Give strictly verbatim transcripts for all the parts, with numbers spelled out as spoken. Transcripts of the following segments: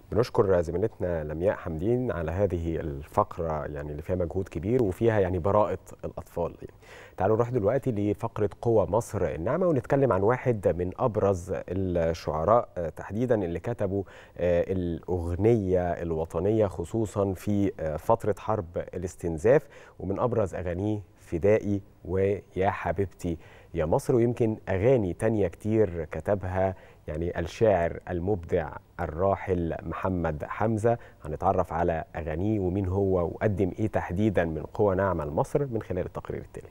بنشكر زميلتنا لمياء حمدين على هذه الفقرة يعني اللي فيها مجهود كبير وفيها يعني براءة الأطفال. يعني تعالوا نروح دلوقتي لفقرة قوة مصر الناعمة ونتكلم عن واحد من أبرز الشعراء تحديدا اللي كتبوا الأغنية الوطنية خصوصا في فترة حرب الاستنزاف، ومن أبرز أغانيه فدائي ويا حبيبتي يا مصر، ويمكن أغاني تانية كتير كتبها يعني الشاعر المبدع الراحل محمد حمزة. هنتعرف على أغانيه ومين هو وقدم إيه تحديدا من قوة ناعمة لمصر من خلال التقرير التالي.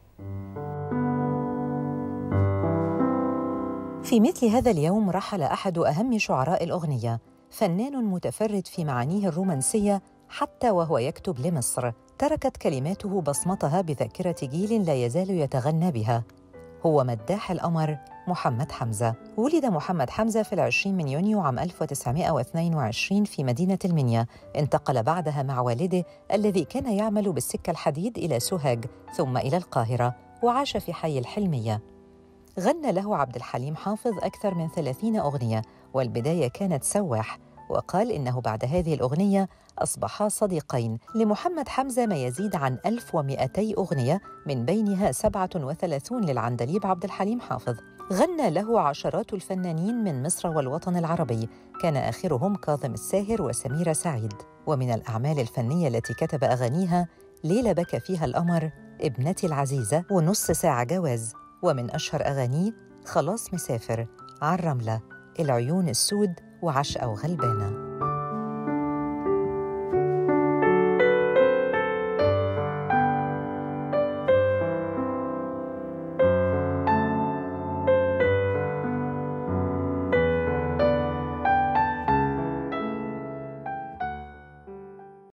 في مثل هذا اليوم رحل أحد أهم شعراء الأغنية، فنان متفرد في معانيه الرومانسية حتى وهو يكتب لمصر. تركت كلماته بصمتها بذاكرة جيل لا يزال يتغنى بها. هو مداح القمر محمد حمزة. ولد محمد حمزة في العشرين من يونيو عام ألف وتسعمائة واثنين وعشرين في مدينة المنيا. انتقل بعدها مع والده الذي كان يعمل بالسكة الحديد إلى سوهاج ثم إلى القاهرة، وعاش في حي الحلمية. غنى له عبد الحليم حافظ أكثر من ثلاثين أغنية، والبداية كانت سواح، وقال إنه بعد هذه الأغنية أصبحا صديقين. لمحمد حمزة ما يزيد عن ألف ومئتي أغنية، من بينها سبعة وثلاثون للعندليب عبد الحليم حافظ. غنى له عشرات الفنانين من مصر والوطن العربي، كان آخرهم كاظم الساهر وسميرة سعيد. ومن الأعمال الفنية التي كتب أغانيها ليلة بكى فيها القمر، ابنتي العزيزة، ونص ساعة جواز. ومن أشهر أغانيه خلاص مسافر، عالرملة، العيون السود، وعشقة وغلبانة.